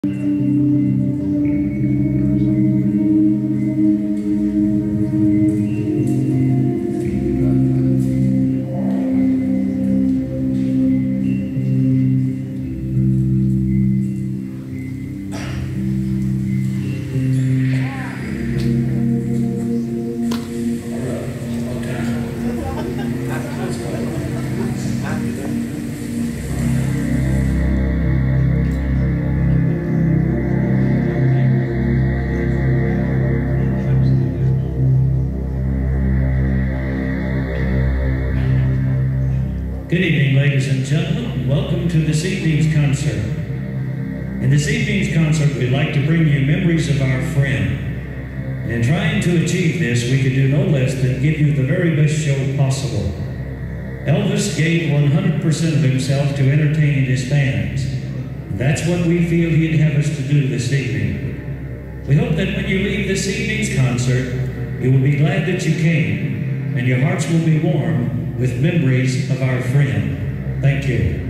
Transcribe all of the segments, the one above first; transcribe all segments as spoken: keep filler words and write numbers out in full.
Good evening, ladies and gentlemen. Welcome to this evening's concert. In this evening's concert, we'd like to bring you memories of our friend. And in trying to achieve this, we could do no less than give you the very best show possible. Elvis gave one hundred percent of himself to entertaining his fans. And that's what we feel he'd have us to do this evening. We hope that when you leave this evening's concert, you will be glad that you came, and your hearts will be warm with memories of our friend. Thank you.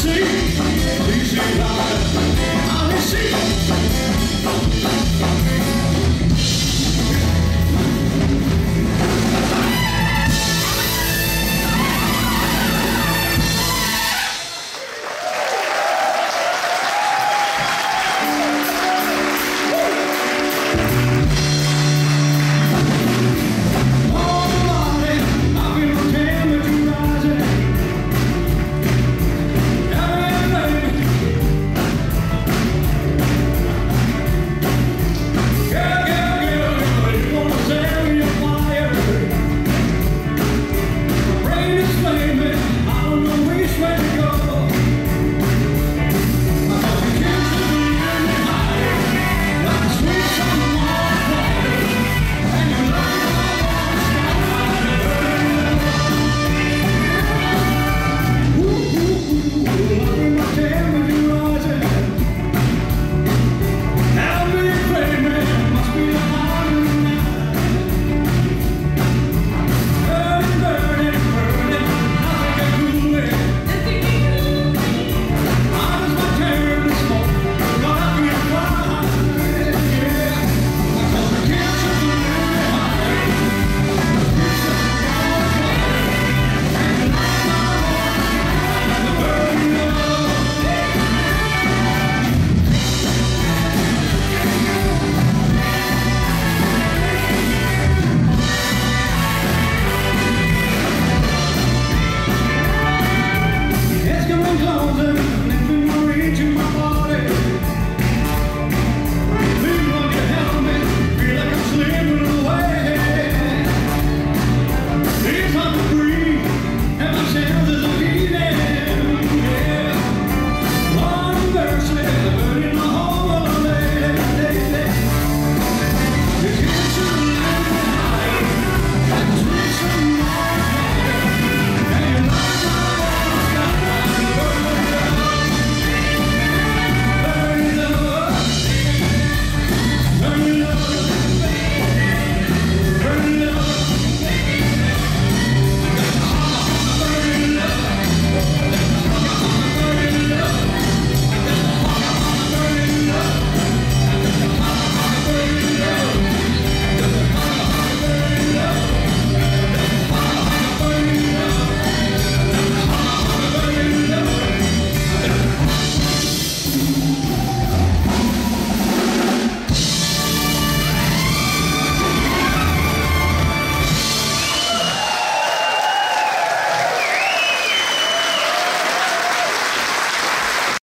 see, please see, I see.